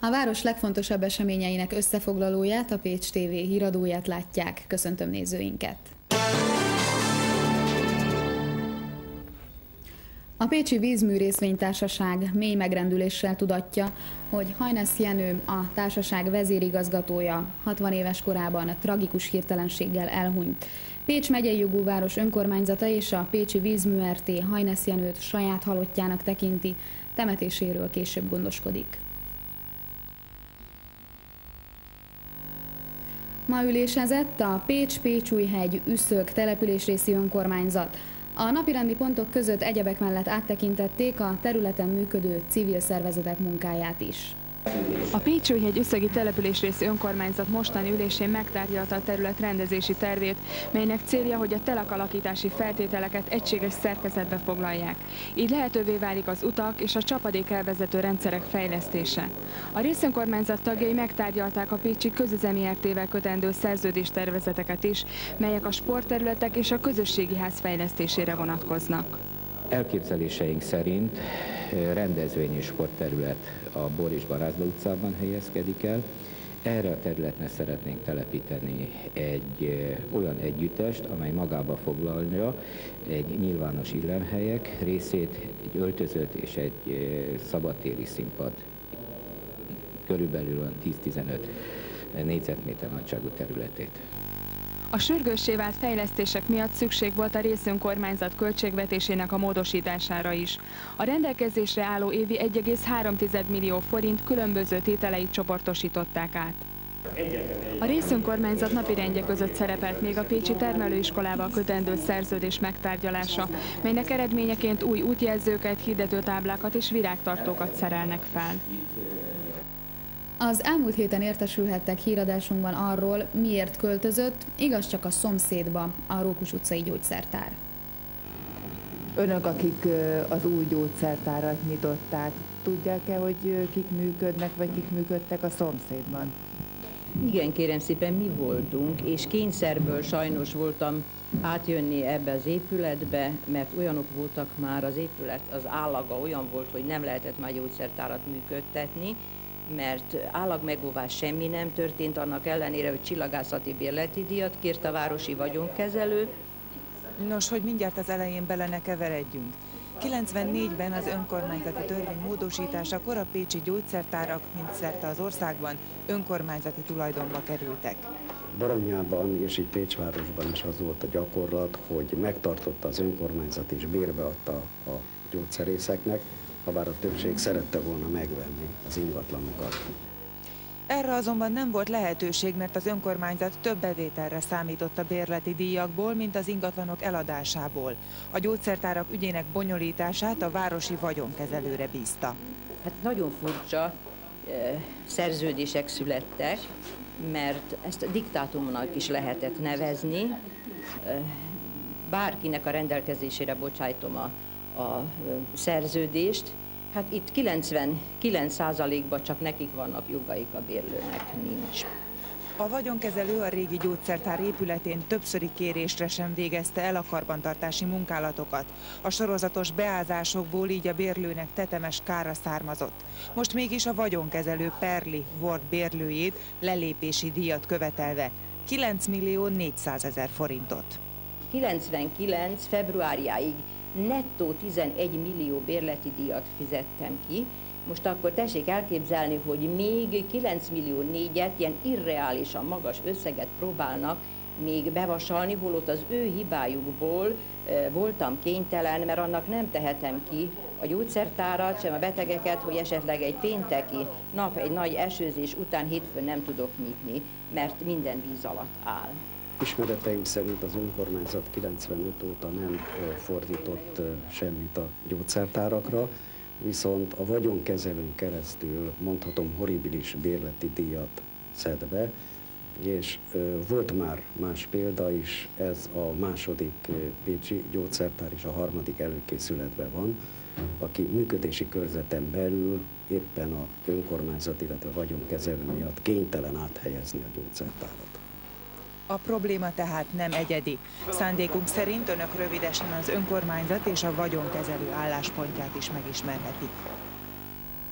A város legfontosabb eseményeinek összefoglalóját, a Pécs TV híradóját látják. Köszöntöm nézőinket! A Pécsi Vízmű Részvénytársaság mély megrendüléssel tudatja, hogy Hajnesz Jenő, a társaság vezérigazgatója 60 éves korában tragikus hirtelenséggel elhunyt. Pécs megyei jogú város önkormányzata és a Pécsi Vízmű Rt. Hajnesz Jenőt saját halottjának tekinti, temetéséről később gondoskodik. Ma ülésezett a Pécs-Pécsújhegy-Üszök településrészi önkormányzat. A napirendi pontok között egyebek mellett áttekintették a területen működő civil szervezetek munkáját is. A Pécsújhegy-Üszögi településrészi önkormányzat mostani ülésén megtárgyalta a terület rendezési tervét, melynek célja, hogy a telekalakítási feltételeket egységes szerkezetbe foglalják. Így lehetővé válik az utak és a csapadékelvezető rendszerek fejlesztése. A részönkormányzat tagjai megtárgyalták a Pécsi Közüzemi Rt-vel kötendő szerződéstervezeteket is, melyek a sportterületek és a közösségi ház fejlesztésére vonatkoznak. Elképzeléseink szerint rendezvény és sportterület a Bor és Barázda utcában helyezkedik el. Erre a területre szeretnénk telepíteni egy olyan együttest, amely magába foglalja egy nyilvános illemhelyek részét, egy öltözött és egy szabadtéri színpad, körülbelül 10-15 négyzetméter nagyságú területét. A sürgőssé vált fejlesztések miatt szükség volt a részönkormányzat költségvetésének a módosítására is. A rendelkezésre álló évi 1,3 millió forint különböző tételeit csoportosították át. A részönkormányzat napirendje között szerepelt még a Pécsi Termelőiskolával kötendő szerződés megtárgyalása, melynek eredményeként új útjelzőket, hirdetőtáblákat és virágtartókat szerelnek fel. Az elmúlt héten értesülhettek híradásunkban arról, miért költözött, igaz csak a szomszédba, a Rókus utcai gyógyszertár. Önök, akik az új gyógyszertárat nyitották, tudják-e, hogy kik működnek, vagy kik működtek a szomszédban? Igen, kérem szépen, mi voltunk, és kényszerből sajnos voltam átjönni ebbe az épületbe, mert olyanok voltak már, az épület, az állaga olyan volt, hogy nem lehetett már gyógyszertárat működtetni, mert állagmegóvás semmi nem történt, annak ellenére, hogy csillagászati bérleti díjat kért a városi vagyonkezelő. Nos, hogy mindjárt az elején bele ne keveredjünk. 94-ben az önkormányzati törvény módosításakor a pécsi gyógyszertárak, mint szerte az országban, önkormányzati tulajdonba kerültek. Baranyában és így Pécsvárosban is az volt a gyakorlat, hogy megtartotta az önkormányzat és bérbe adta a gyógyszerészeknek, habár a többség szerette volna megvenni az ingatlanokat. Erre azonban nem volt lehetőség, mert az önkormányzat több bevételre számított a bérleti díjakból, mint az ingatlanok eladásából. A gyógyszertárak ügyének bonyolítását a városi vagyonkezelőre bízta. Hát nagyon furcsa szerződések születtek, mert ezt diktátumnak is lehetett nevezni. Bárkinek a rendelkezésére bocsájtom a szerződést. Hát itt 99%-ban csak nekik vannak jogaik, a bérlőnek nincs. A vagyonkezelő a régi gyógyszertár épületén többszöri kérésre sem végezte el a karbantartási munkálatokat. A sorozatos beázásokból így a bérlőnek tetemes kára származott. Most mégis a vagyonkezelő perli volt bérlőjét lelépési díjat követelve, 9.400.000 forintot. 99 februárjáig nettó 11 millió bérleti díjat fizettem ki. Most akkor tessék elképzelni, hogy még 9 millió 4-et, ilyen irreálisan magas összeget próbálnak még bevasalni, holott az ő hibájukból voltam kénytelen, mert annak nem tehetem ki a gyógyszertárat, sem a betegeket, hogy esetleg egy pénteki nap, egy nagy esőzés után hétfőn nem tudok nyitni, mert minden víz alatt áll. Ismereteim szerint az önkormányzat 95 óta nem fordított semmit a gyógyszertárakra, viszont a vagyonkezelőn keresztül mondhatom horribilis bérleti díjat szed be, és volt már más példa is, ez a második pécsi gyógyszertár és a harmadik előkészületben van, aki működési körzeten belül éppen a önkormányzat, illetve a vagyonkezelő miatt kénytelen áthelyezni a gyógyszertárat. A probléma tehát nem egyedi. Szándékunk szerint önök rövidesen az önkormányzat és a vagyonkezelő álláspontját is megismerhetik.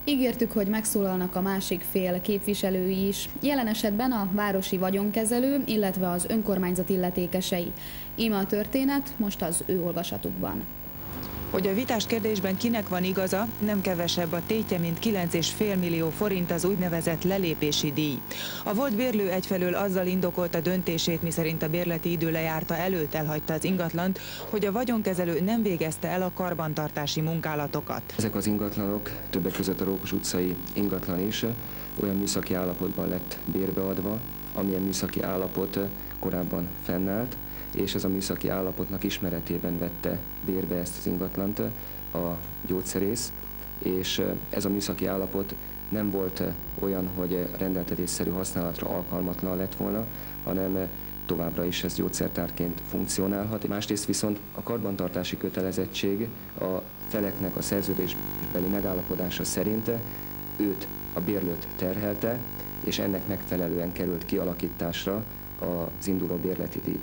Ígértük, hogy megszólalnak a másik fél képviselői is, jelen esetben a városi vagyonkezelő, illetve az önkormányzat illetékesei. Íme a történet most az ő olvasatukban. Hogy a vitás kérdésben kinek van igaza, nem kevesebb a tétje, mint 9,5 millió forint az úgynevezett lelépési díj. A volt bérlő egyfelől azzal indokolta döntését, miszerint a bérleti idő lejárta előtt elhagyta az ingatlant, hogy a vagyonkezelő nem végezte el a karbantartási munkálatokat. Ezek az ingatlanok, többek között a Rókus utcai ingatlan is olyan műszaki állapotban lett bérbeadva, amilyen műszaki állapot korábban fennállt, és ez a műszaki állapotnak ismeretében vette bérbe ezt az ingatlant a gyógyszerész, és ez a műszaki állapot nem volt olyan, hogy rendeltetésszerű használatra alkalmatlan lett volna, hanem továbbra is ez gyógyszertárként funkcionálhat. Másrészt viszont a karbantartási kötelezettség a feleknek a szerződésbeli megállapodása szerint őt, a bérlőt terhelte, és ennek megfelelően került kialakításra az induló bérleti díj.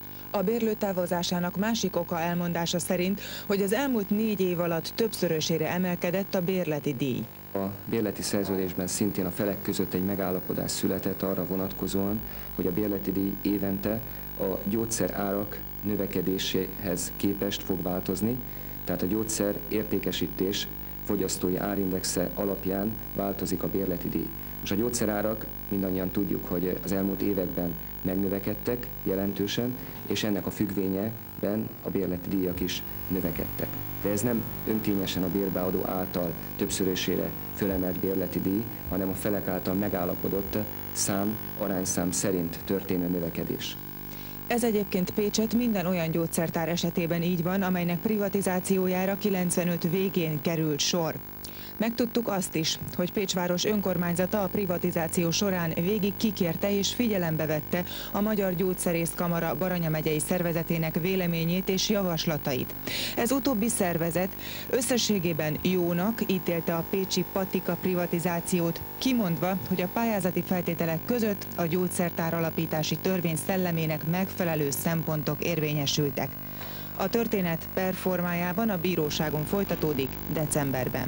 A bérlő távozásának másik oka elmondása szerint, hogy az elmúlt 4 év alatt többszörösére emelkedett a bérleti díj. A bérleti szerződésben szintén a felek között egy megállapodás született arra vonatkozóan, hogy a bérleti díj évente a gyógyszerárak növekedéséhez képest fog változni, tehát a gyógyszer értékesítés fogyasztói árindexe alapján változik a bérleti díj. Most a gyógyszerárak, mindannyian tudjuk, hogy az elmúlt években megnövekedtek jelentősen, és ennek a függvényében a bérleti díjak is növekedtek. De ez nem önkényesen a bérbeadó által többszörösére fölemelt bérleti díj, hanem a felek által megállapodott arányszám szerint történő növekedés. Ez egyébként Pécset minden olyan gyógyszertár esetében így van, amelynek privatizációjára 95 végén került sor. Megtudtuk azt is, hogy Pécsváros önkormányzata a privatizáció során végig kikérte és figyelembe vette a Magyar Gyógyszerészkamara Baranya megyei szervezetének véleményét és javaslatait. Ez utóbbi szervezet összességében jónak ítélte a pécsi patika privatizációt, kimondva, hogy a pályázati feltételek között a gyógyszertár alapítási törvény szellemének megfelelő szempontok érvényesültek. A történet per formájában a bíróságon folytatódik decemberben.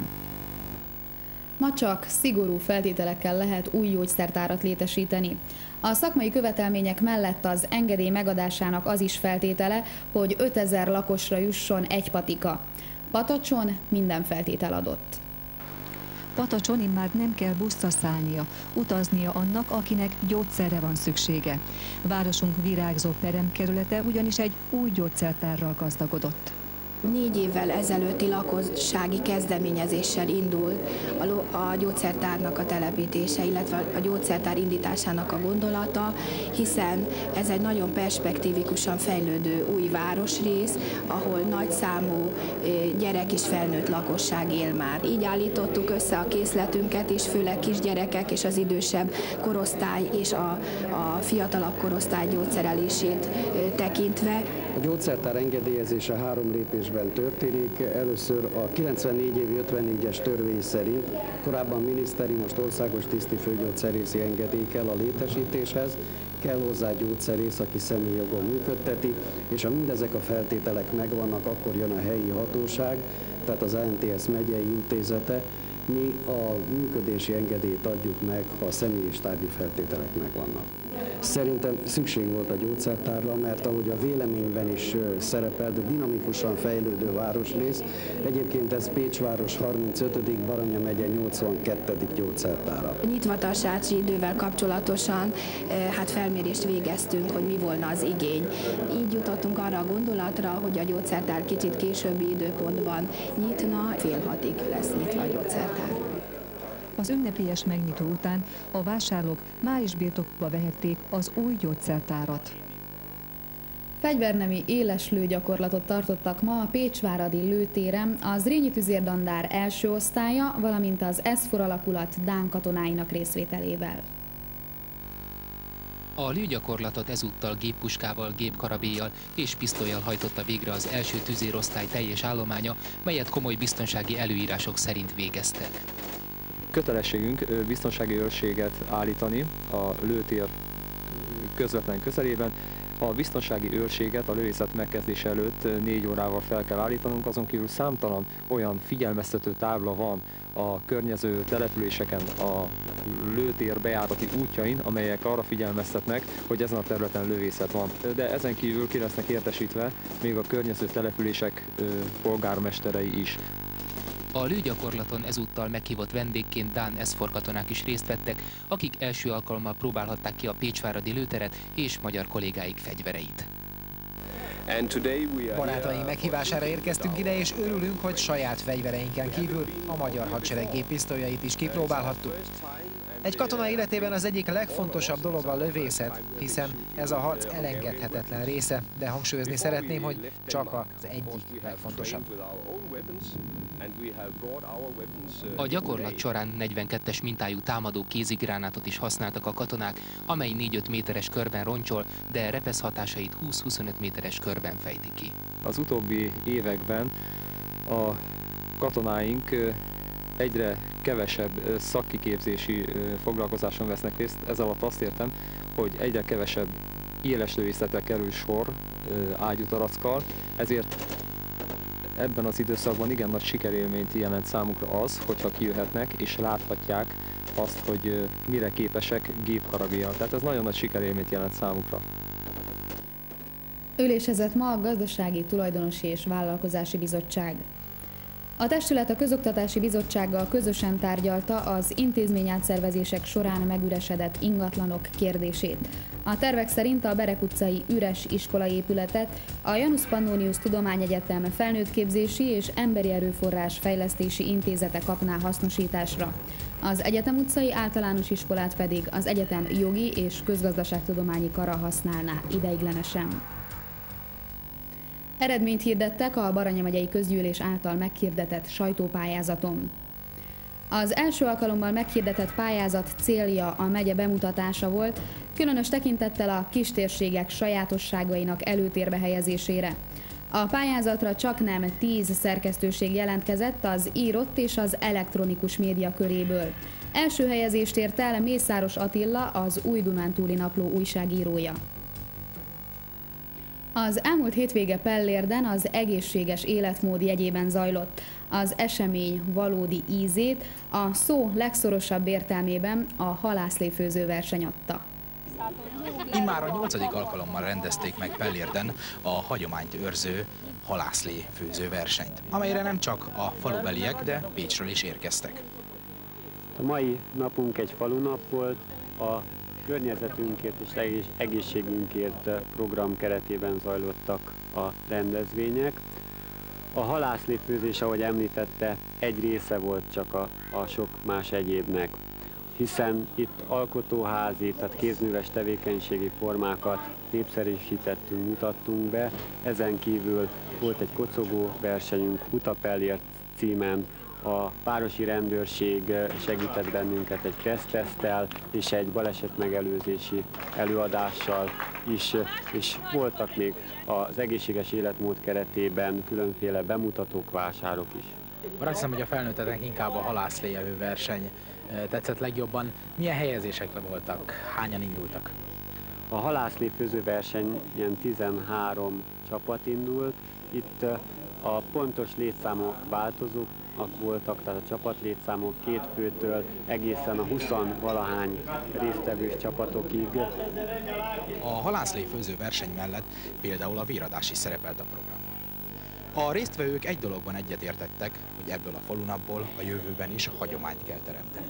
Ma csak szigorú feltételekkel lehet új gyógyszertárat létesíteni. A szakmai követelmények mellett az engedély megadásának az is feltétele, hogy 5000 lakosra jusson egy patika. Patacson minden feltétel adott. Patacson immár nem kell buszra szállnia, utaznia annak, akinek gyógyszerre van szüksége. Városunk virágzó peremkerülete ugyanis egy új gyógyszertárral gazdagodott. 4 évvel ezelőtti lakossági kezdeményezéssel indult a gyógyszertárnak a telepítése, illetve a gyógyszertár indításának a gondolata, hiszen ez egy nagyon perspektívikusan fejlődő új városrész, ahol nagyszámú gyerek és felnőtt lakosság él már. Így állítottuk össze a készletünket is, főleg kisgyerekek és az idősebb korosztály és a fiatalabb korosztály gyógyszerelését tekintve. A gyógyszertár engedélyezése 3 lépésben történik. Először a 94 évi 54-es törvény szerint korábban miniszteri, most országos tisztifőgyógyszerészi engedély kell a létesítéshez, kell hozzá gyógyszerész, aki személyjogon működteti, és ha mindezek a feltételek megvannak, akkor jön a helyi hatóság, tehát az ANTS megyei intézete. Mi a működési engedélyt adjuk meg, ha a személy és tárgyi feltételek megvannak. Szerintem szükség volt a gyógyszertárra, mert ahogy a véleményben is szerepelt, dinamikusan fejlődő városrész. Egyébként ez Pécsváros 35., Baranya megye 82. gyógyszertára. Nyitvatartási idővel kapcsolatosan felmérést végeztünk, hogy mi volna az igény. Így jutottunk arra a gondolatra, hogy a gyógyszertár kicsit későbbi időpontban nyitna, fél 6-ig lesz nyitva a gyógyszertár. Az ünnepélyes megnyitó után a vásárlók már is birtokukba vehették az új gyógyszertárat. Fegyvernemi éles lőgyakorlatot tartottak ma a Pécsváradi lőtéren a Zrínyi tüzérdandár első osztálya, valamint az SZFOR alakulat dán katonáinak részvételével. A lőgyakorlatot ezúttal géppuskával, gépkarabéllyal és pisztollyal hajtotta végre az első tüzérosztály teljes állománya, melyet komoly biztonsági előírások szerint végeztek. Kötelességünk biztonsági őrséget állítani a lőtér közvetlen közelében, A biztonsági őrséget a lőészet megkezdése előtt 4 órával fel kell állítanunk, azon kívül számtalan olyan figyelmeztető tábla van a környező településeken, a lőtér bejárati útjain, amelyek arra figyelmeztetnek, hogy ezen a területen lövészet van. De ezen kívül ki lesznek értesítve még a környező települések polgármesterei is. A lőgyakorlaton ezúttal meghívott vendégként dán SZFOR katonák is részt vettek, akik első alkalommal próbálhatták ki a pécsváradi lőteret és magyar kollégáik fegyvereit. Barátaink meghívására érkeztünk ide, és örülünk, hogy saját fegyvereinken kívül a magyar hadsereg géppisztolyait is kipróbálhattuk. Egy katona életében az egyik legfontosabb dolog a lövészet, hiszen ez a harc elengedhetetlen része, de hangsúlyozni szeretném, hogy csak az egyik legfontosabb. A gyakorlat során 42-es mintájú támadó kézigránátot is használtak a katonák, amely 4-5 méteres körben roncsol, de repesz hatásait 20-25 méteres körben fejti ki. Az utóbbi években a katonáink egyre kevesebb szakkiképzési foglalkozáson vesznek részt. Ez alatt azt értem, hogy egyre kevesebb éles lövészetre kerül sor ágyútarackkal, ezért ebben az időszakban igen nagy sikerélményt jelent számukra az, hogyha kijöhetnek és láthatják azt, hogy mire képesek gépkarabéllyal. Tehát ez nagyon nagy sikerélményt jelent számukra. Ülésezett ma a Gazdasági, Tulajdonosi és Vállalkozási Bizottság. A testület a Közoktatási Bizottsággal közösen tárgyalta az intézményátszervezések során megüresedett ingatlanok kérdését. A tervek szerint a Berek utcai üres iskolaépületet a Janus Pannonius Tudományegyetem Felnőttképzési és Emberi Erőforrás Fejlesztési Intézete kapná hasznosításra. Az Egyetem utcai általános iskolát pedig az egyetem jogi és közgazdaságtudományi kara használná ideiglenesen. Eredményt hirdettek a Baranya megyei közgyűlés által meghirdetett sajtópályázaton. Az első alkalommal meghirdetett pályázat célja a megye bemutatása volt, különös tekintettel a kistérségek sajátosságainak előtérbe helyezésére. A pályázatra csaknem 10 szerkesztőség jelentkezett az írott és az elektronikus média köréből. Első helyezést ért el Mészáros Attila, az Új-Dunántúli Napló újságírója. Az elmúlt hétvége Pellérden az egészséges életmód jegyében zajlott. Az esemény valódi ízét a szó legszorosabb értelmében a halászléfőző verseny adta. Immár a 8. alkalommal rendezték meg Pellérden a hagyományt őrző halászléfőző versenyt, amelyre nem csak a falubeliek, de Pécsről is érkeztek. A mai napunk egy falunap volt, a környezetünkért és egészségünkért program keretében zajlottak a rendezvények. A halászléfőzés, ahogy említette, egy része volt csak a sok más egyébnek, hiszen itt alkotóházi, tehát kézműves tevékenységi formákat népszerűsítettünk, mutattunk be. Ezen kívül volt egy kocogó versenyünk Utapellért címen, a városi rendőrség segített bennünket egy stresszteszttel és egy balesetmegelőzési előadással is, és voltak még az egészséges életmód keretében különféle bemutatók, vásárok is. Arra hiszem, hogy a felnőtteknek inkább a halászléjevő verseny tetszett legjobban. Milyen helyezésekre voltak? Hányan indultak? A halászléfőző versenyen 13 csapat indult. Itt a pontos létszámok változók voltak, tehát a csapatlétszámok 2 főtől egészen a 20-valahány résztvevős csapatokig. A halászléfőző verseny mellett például a véradás is szerepelt a programban. A résztvevők egy dologban egyetértettek, hogy ebből a falunapból a jövőben is hagyományt kell teremteni.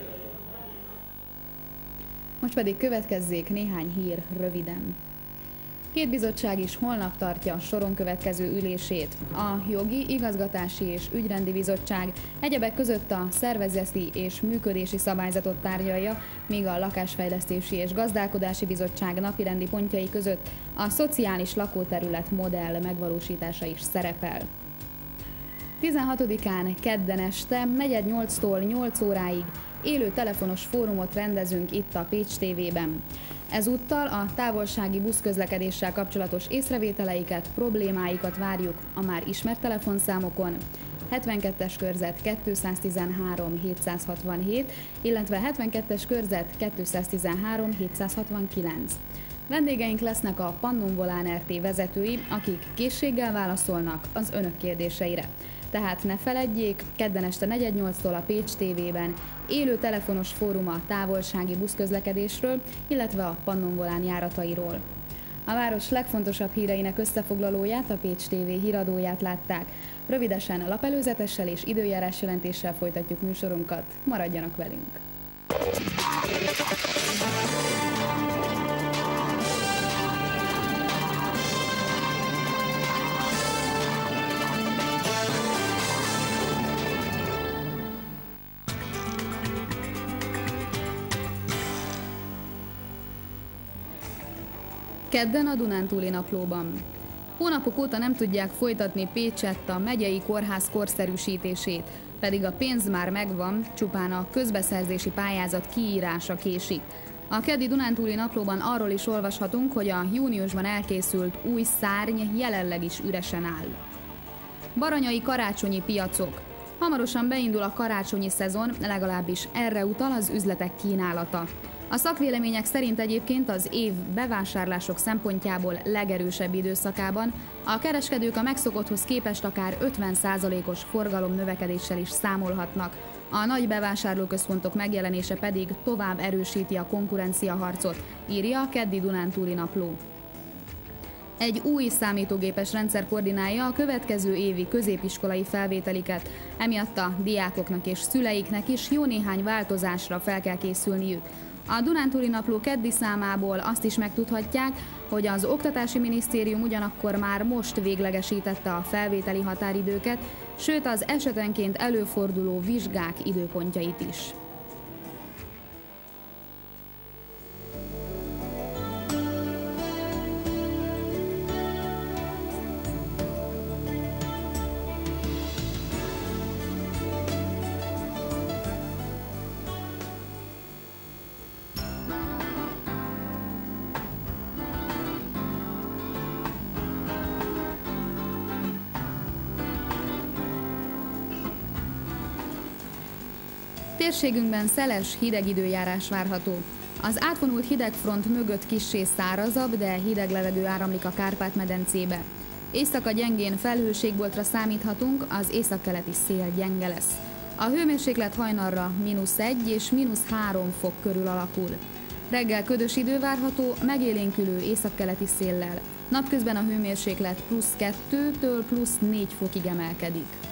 Most pedig következzék néhány hír röviden. 2 bizottság is holnap tartja a soron következő ülését. A Jogi, Igazgatási és Ügyrendi Bizottság egyebek között a szervezeti és működési szabályzatot tárgyalja, míg a Lakásfejlesztési és Gazdálkodási Bizottság napirendi pontjai között a szociális lakóterület modell megvalósítása is szerepel. 16-án kedden este 4:08-tól 8 óráig élő telefonos fórumot rendezünk itt a Pécs TV-ben. Ezúttal a távolsági buszközlekedéssel kapcsolatos észrevételeiket, problémáikat várjuk a már ismert telefonszámokon 72-es körzet 213 767, illetve 72-es körzet 213 769. Vendégeink lesznek a Pannonvolán RT vezetői, akik készséggel válaszolnak az önök kérdéseire. Tehát ne feledjék, kedden este 4:08-tól a Pécs TV-ben élő telefonos fórum a távolsági buszközlekedésről, illetve a Pannonvolán járatairól. A város legfontosabb híreinek összefoglalóját, a Pécs TV híradóját látták. Rövidesen lapelőzetessel és időjárás jelentéssel folytatjuk műsorunkat. Maradjanak velünk! Kedden a Dunántúli Naplóban. Hónapok óta nem tudják folytatni Pécsett a megyei kórház korszerűsítését, pedig a pénz már megvan, csupán a közbeszerzési pályázat kiírása késik. A keddi Dunántúli Naplóban arról is olvashatunk, hogy a júniusban elkészült új szárny jelenleg is üresen áll. Baranyai karácsonyi piacok. Hamarosan beindul a karácsonyi szezon, legalábbis erre utal az üzletek kínálata. A szakvélemények szerint egyébként az év bevásárlások szempontjából legerősebb időszakában a kereskedők a megszokotthoz képest akár 50%-os forgalomnövekedéssel is számolhatnak. A nagy bevásárlóközpontok megjelenése pedig tovább erősíti a konkurenciaharcot, írja a keddi Dunántúli Napló. Egy új számítógépes rendszer koordinálja a következő évi középiskolai felvételiket, emiatt a diákoknak és szüleiknek is jó néhány változásra fel kell készülniük. A Dunántúli Napló keddi számából azt is megtudhatják, hogy az Oktatási Minisztérium ugyanakkor már most véglegesítette a felvételi határidőket, sőt az esetenként előforduló vizsgák időpontjait is. Térségünkben szeles, hideg időjárás várható. Az átvonult hidegfront mögött kissé szárazabb, de hideg levegő áramlik a Kárpát-medencébe. Éjszaka gyengén felhőségboltra számíthatunk, az északkeleti szél gyenge lesz. A hőmérséklet hajnalra -1 és -3 fok körül alakul. Reggel ködös idő várható, megélénkülő északkeleti széllel. Napközben a hőmérséklet +2-től +4 fokig emelkedik.